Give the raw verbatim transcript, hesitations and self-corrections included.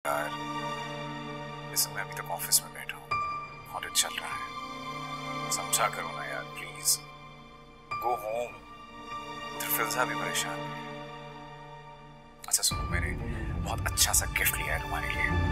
यार इस समय अभी तक ऑफिस में बैठा हूँ, ऑडिट चल रहा है, समझा करो ना यार प्लीज। Go home. उधर फिल्जा भी परेशान है। अच्छा सुनो, मैंने बहुत अच्छा सा गिफ्ट लिया है तुम्हारे लिए।